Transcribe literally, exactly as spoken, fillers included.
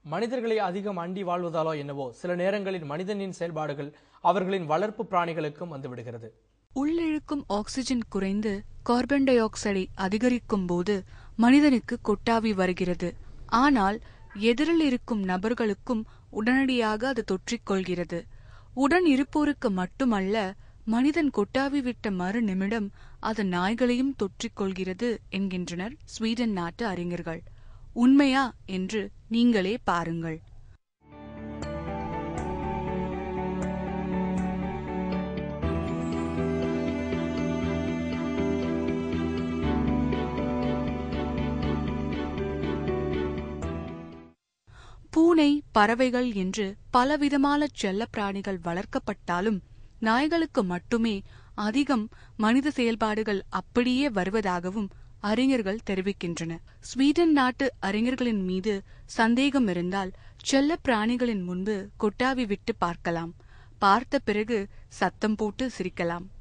மனிதர்களை அதிகம் அண்டி வாழ்வதாலோ என்னவோ சில நேரங்களில் மனிதனின் செயல்பாடுகள் அவர்களின் வளர்ப்பு பிராணிகளுக்கும் வந்துவிடுகிறது. உள்ளிழுக்கும் ஆக்சிஜன் குறைந்து கார்பன் டை ஆக்சைடை அதிகரிக்கும் போது மனிதனுக்கு கொட்டாவி வருகிறது. ஆனால் எதிரில் இருக்கும் நபர்களுக்கும் உடனடியாக அது தொற்றிக்கொள்கிறது. உடன் இருப்போருக்கு மட்டுமல்ல, மனிதன் கொட்டாவி விட்ட மறு நிமிடம் அது நாய்களையும் தொற்றிக்கொள்கிறது என்கின்றனர் ஸ்வீடன் நாட்டு அறிஞர்கள். உண்மையா என்று நீங்களே பாருங்கள். பூனை, பறவைகள் என்று பலவிதமான செல்ல பிராணிகள் வளர்க்கப்பட்டாலும் நாய்களுக்கு மட்டுமே அதிகம் மனித செயல்பாடுகள் அப்படியே வருவதாகவும் அறிஞர்கள் தெரிவிக்கின்றனர். ஸ்வீடன் நாட்டு அறிஞர்களின் மீது சந்தேகம் இருந்தால் செல்ல பிராணிகளின் முன்பு கொட்டாவி விட்டு பார்க்கலாம். பார்த்த பிறகு சத்தம் போட்டு சிரிக்கலாம்.